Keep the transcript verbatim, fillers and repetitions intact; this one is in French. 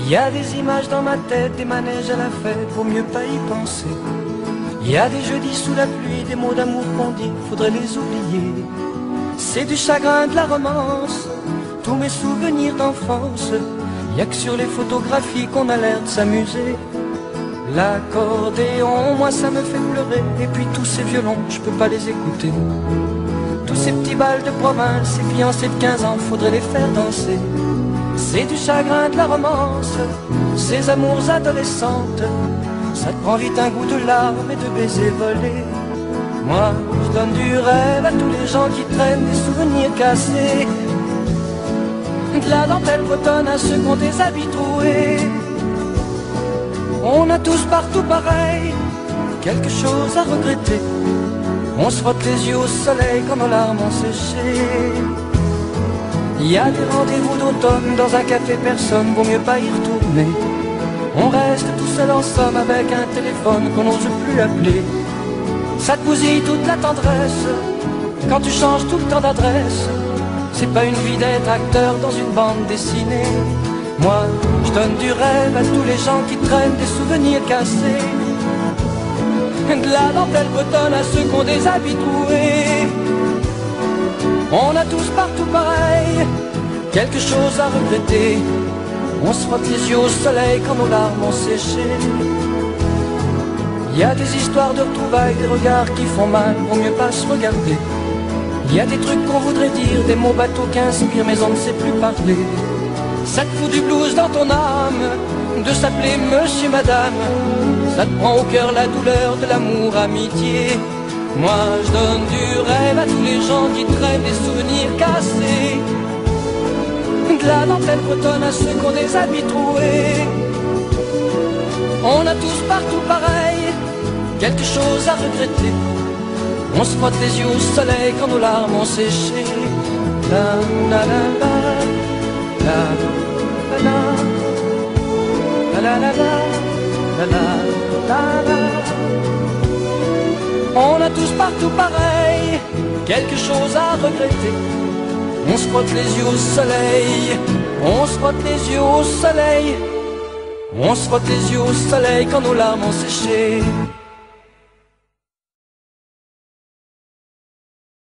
Y a des images dans ma tête, des manèges à la fête, vaut mieux pas y penser. Y a des jeudis sous la pluie, des mots d'amour qu'on dit, faudrait les oublier. C'est du chagrin, de la romance, tous mes souvenirs d'enfance. Y a que sur les photographies qu'on a l'air de s'amuser. L'accordéon, moi ça me fait pleurer. Et puis tous ces violons, je peux pas les écouter. Tous ces petits bals de province, ces fiancés de quinze ans, faudrait les faire danser. C'est du chagrin, de la romance, ces amours adolescentes. Ça te prend vite un goût de larmes et de baisers volés. Moi, je donne du rêve à tous les gens qui traînent des souvenirs cassés. De la dentelle bretonne à ceux qui ont des habits troués. On a tous partout pareil, quelque chose à regretter. On se frotte les yeux au soleil quand nos larmes ont séché. Il y a des rendez-vous d'automne dans un café, personne, vaut mieux pas y retourner. On reste tout seul en somme avec un téléphone qu'on n'ose plus appeler. Ça te bousille toute la tendresse quand tu changes tout le temps d'adresse. C'est pas une vie d'être acteur dans une bande dessinée. Moi, je donne du rêve à tous les gens qui traînent des souvenirs cassés. De la dentelle bretonne à ceux qui ont des habits troués. On a tous partout pareil, quelque chose à regretter. On se frotte les yeux au soleil quand nos larmes ont séché. Il y a des histoires de retrouvailles, des regards qui font mal, vaut mieux pas se regarder. Il y a des trucs qu'on voudrait dire, des mots bateaux qui inspirent, mais on ne sait plus parler. Ça te fout du blues dans ton âme, de s'appeler monsieur, madame. Ça te prend au cœur la douleur de l'amour, amitié. Moi je donne du rêve à tous les gens qui traînent des souvenirs cassés. De la dentelle bretonne à ceux qui ont des habits troués. On a tous partout pareil, quelque chose à regretter. On se frotte les yeux au soleil quand nos larmes ont séché. La la la la, la la la, la la la la, la la la. On a tous partout pareil, quelque chose à regretter. On se frotte les yeux au soleil, on se frotte les yeux au soleil. On se frotte les yeux au soleil quand nos larmes ont séché.